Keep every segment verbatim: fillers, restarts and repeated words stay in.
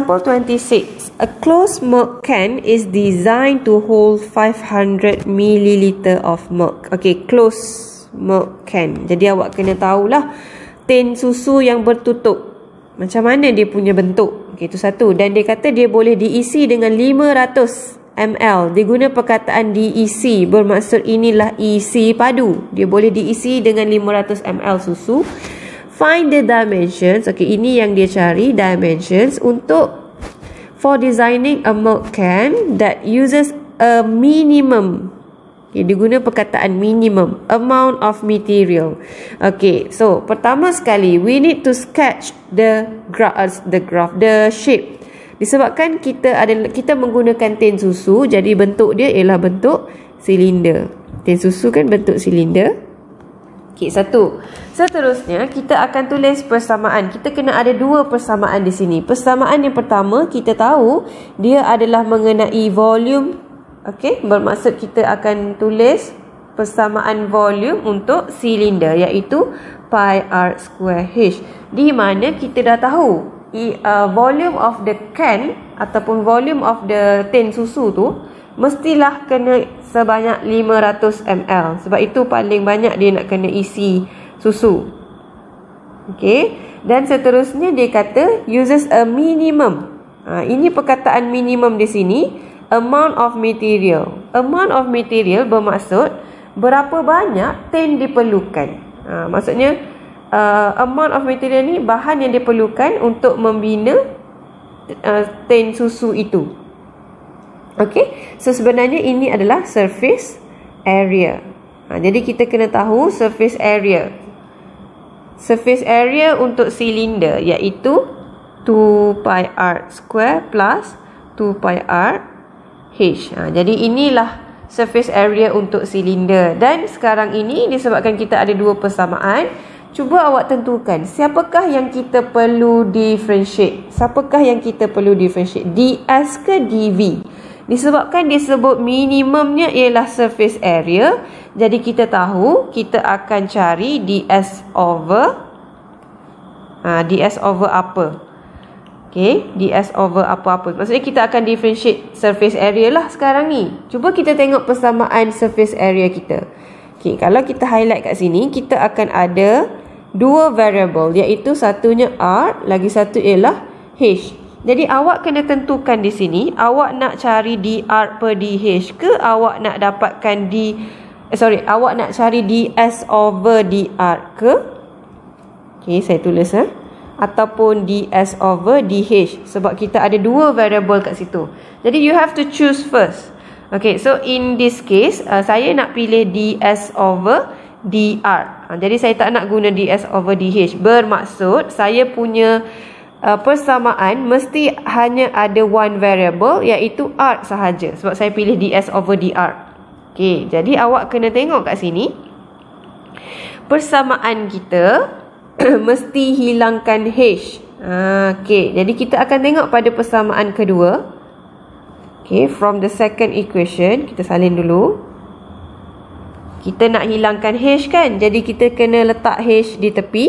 Example twenty-six. A closed milk can is designed to hold five hundred milliliter of milk. Okay, closed milk can. Jadi awak kena tahulah tin susu yang bertutup, macam mana dia punya bentuk. Okay, itu satu. Dan dia kata dia boleh diisi dengan lima ratus mililiter. Dia guna perkataan diisi, bermaksud inilah isi padu. Dia boleh diisi dengan lima ratus mililiter susu. Find the dimensions. Okay, ini yang dia cari, dimensions untuk for designing a milk can that uses a minimum. Okay, dia guna perkataan minimum amount of material. Okay, so pertama sekali we need to sketch the graph, the graph, the shape. Disebabkan kita ada kita menggunakan tin susu, jadi bentuk dia ialah bentuk silinder. Tin susu kan bentuk silinder. Okey, satu. Seterusnya kita akan tulis persamaan. Kita kena ada dua persamaan di sini. Persamaan yang pertama kita tahu dia adalah mengenai volume. Okey, bermaksud kita akan tulis persamaan volume untuk silinder, iaitu pi r square h. Di mana kita dah tahu uh, volume of the can ataupun volume of the tin susu tu mestilah kena sebanyak lima ratus mililiter. Sebab itu paling banyak dia nak kena isi susu. Okey. Dan seterusnya dia kata uses a minimum. Ha, ini perkataan minimum di sini. Amount of material. Amount of material bermaksud berapa banyak tin diperlukan. Ha, maksudnya uh, amount of material ni bahan yang diperlukan untuk membina uh, tin susu itu. Okey, so sebenarnya ini adalah surface area. Ha, jadi kita kena tahu surface area. Surface area untuk silinder iaitu two pi r square plus two pi r h. Ha, jadi inilah surface area untuk silinder. Dan sekarang ini disebabkan kita ada dua persamaan, cuba awak tentukan siapakah yang kita perlu differentiate. Siapakah yang kita perlu differentiate? ds ke dv? Disebabkan disebut minimumnya ialah surface area, jadi kita tahu kita akan cari ds over ha, ds over apa? Okay, ds over apa-apa. Maksudnya kita akan differentiate surface area lah sekarang ni. Cuba kita tengok persamaan surface area kita. Okay, kalau kita highlight kat sini, kita akan ada dua variable, iaitu satunya r, lagi satu ialah h. Jadi awak kena tentukan di sini, awak nak cari dr per dh ke awak nak dapatkan d eh, sorry, awak nak cari ds over dr ke? Okey, saya tulis eh ataupun ds over dh, sebab kita ada dua variable kat situ. Jadi you have to choose first. Okay, so in this case uh, saya nak pilih ds over dr. Uh, jadi saya tak nak guna ds over dh. Bermaksud saya punya Uh, persamaan mesti hanya ada one variable, iaitu r sahaja, sebab saya pilih ds over dr. Okey, jadi awak kena tengok kat sini. Persamaan kita mesti hilangkan h. Uh, Okey, jadi kita akan tengok pada persamaan kedua. Okey, from the second equation, kita salin dulu. Kita nak hilangkan h kan, jadi kita kena letak h di tepi.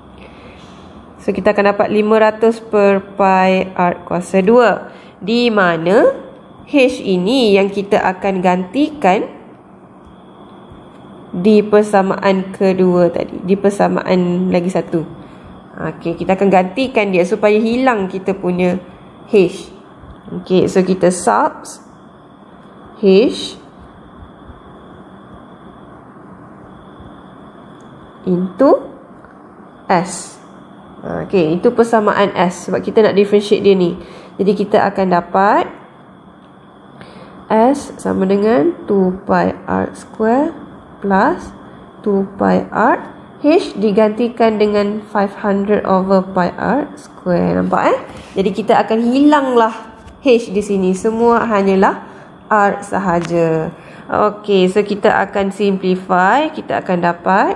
So kita akan dapat lima ratus per pi r kuasa dua, di mana h ini yang kita akan gantikan di persamaan kedua tadi, di persamaan lagi satu. Okey, kita akan gantikan dia supaya hilang kita punya h. Okey, so kita subs h into s. Okey, itu persamaan s, sebab kita nak differentiate dia ni. Jadi kita akan dapat s sama dengan two pi r square plus two pi r. H digantikan dengan five hundred over pi r square. Nampak eh? Jadi kita akan hilanglah h di sini. Semua hanyalah r sahaja. Okey, so kita akan simplify. Kita akan dapat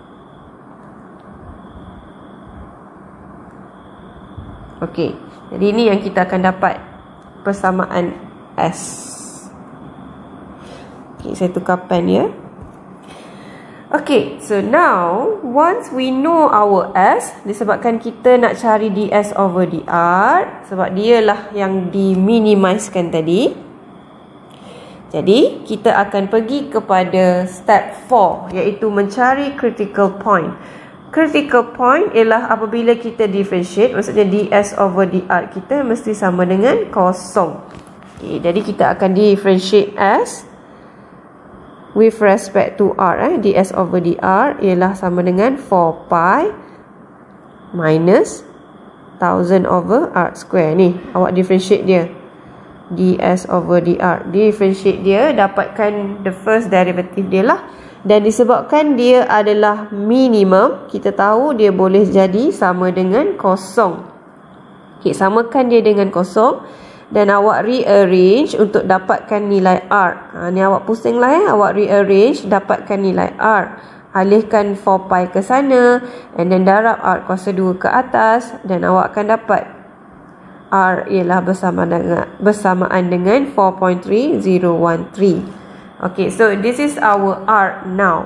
Okey, jadi ini yang kita akan dapat persamaan S. Okey, saya tukar pen ya. Okay, so now once we know our S, disebabkan kita nak cari ds over dr, sebab dia lah yang diminimizekan tadi. Jadi, kita akan pergi kepada step four, iaitu mencari critical point. Critical point ialah apabila kita differentiate, maksudnya ds over dr kita mesti sama dengan kosong. Okay, jadi kita akan differentiate S with respect to r, eh, ds over dr ialah sama dengan four pi minus one thousand over r square. Ni, awak differentiate dia. ds over dr. Differentiate dia, dapatkan the first derivative dia lah. Dan disebabkan dia adalah minimum, kita tahu dia boleh jadi sama dengan kosong. Okay, samakan dia dengan kosong. Dan awak rearrange untuk dapatkan nilai R. Ha, ni awak pusing lah eh. Awak rearrange, dapatkan nilai R. Alihkan four pi ke sana. And then darab R kuasa dua ke atas. Dan awak akan dapat R ialah bersama dengan, bersamaan dengan four point three zero one three. Okay, so this is our R now.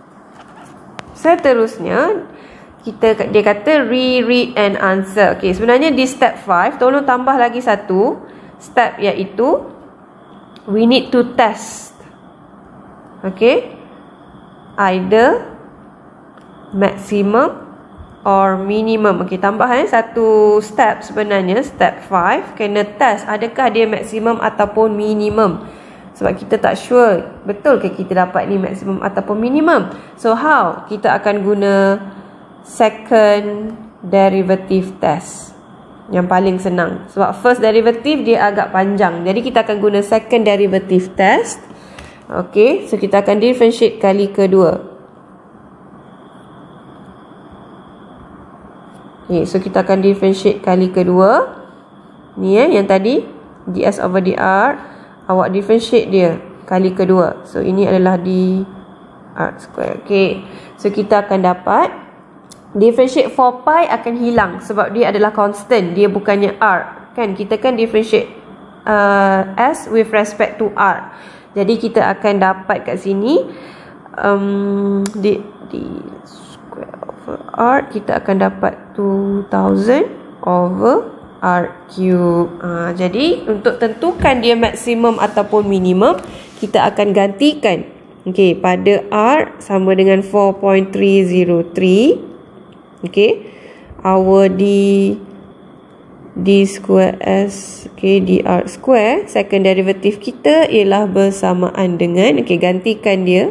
Seterusnya, kita dia kata reread and answer. Okay, sebenarnya di step five, tolong tambah lagi satu step, iaitu we need to test. Okay, either maximum or minimum. Okay, tambah eh satu step sebenarnya, step five, kena test adakah dia maximum ataupun minimum. Sebab kita tak sure betul ke kita dapat ni maximum ataupun minimum. So how? Kita akan guna second derivative test, yang paling senang. Sebab first derivative dia agak panjang, jadi kita akan guna second derivative test. Okay, so kita akan differentiate kali kedua. Okay, so kita akan differentiate kali kedua. Ni eh, yang tadi ds over dr, awak differentiate dia kali kedua. So ini adalah dr square. Okay, so kita akan dapat differentiate four pi akan hilang sebab dia adalah constant, dia bukannya R. Kan kita kan differentiate uh, S with respect to R. Jadi kita akan dapat kat sini um, di, di square over R, kita akan dapat two thousand over R cube. Uh, jadi untuk tentukan dia maksimum ataupun minimum, kita akan gantikan. Okay, pada R sama dengan four point three zero three. Okay, our d d square s, okay, dr square, second derivative kita ialah bersamaan dengan, okay, gantikan dia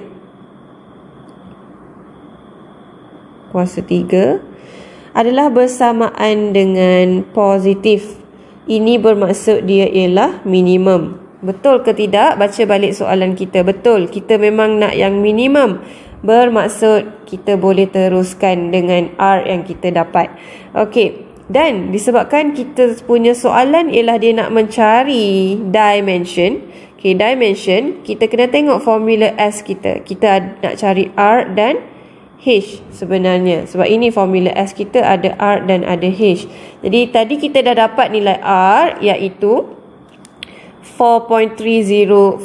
kuasa tiga adalah bersamaan dengan positif. Ini bermaksud dia ialah minimum. Betul ke tidak? Baca balik soalan kita. Betul, kita memang nak yang minimum. Bermaksud kita boleh teruskan dengan R yang kita dapat. Okey, dan disebabkan kita punya soalan ialah dia nak mencari dimension. Okey, dimension, kita kena tengok formula S kita. Kita nak cari R dan H sebenarnya. Sebab ini formula S kita ada R dan ada H. Jadi tadi kita dah dapat nilai R, iaitu four point three zero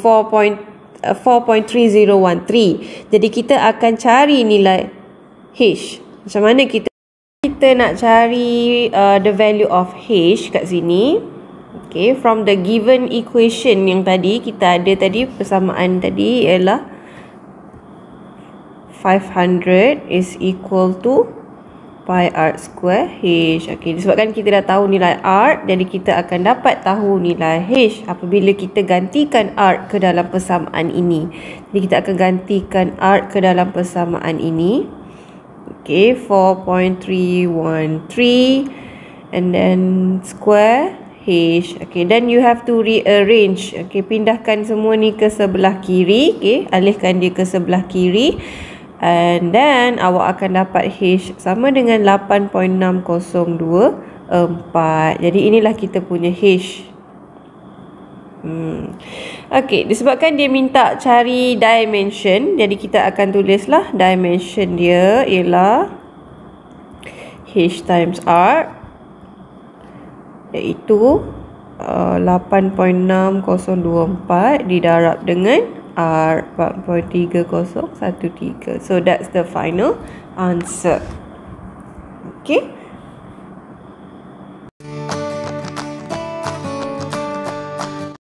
one three. Jadi kita akan cari nilai H. Macam mana kita kita nak cari uh, the value of H kat sini? Okay, from the given equation yang tadi kita ada tadi, persamaan tadi ialah five hundred is equal to pi r square H. Okay, disebabkan kita dah tahu nilai R, jadi kita akan dapat tahu nilai H apabila kita gantikan R ke dalam persamaan ini. Jadi kita akan gantikan R ke dalam persamaan ini. Okay, four point three one three and then square H. Okay, then you have to rearrange. Okay, pindahkan semua ni ke sebelah kiri. Okay, alihkan dia ke sebelah kiri. And then awak akan dapat H sama dengan lapan point enam kosong dua empat. Jadi inilah kita punya H. Hmm. Okey, disebabkan dia minta cari dimension, jadi kita akan tulislah dimension dia ialah H times R, iaitu uh, lapan point enam kosong dua empat didarab dengan R empat perpuluhan tiga kosong satu tiga. So that's the final answer. Okay.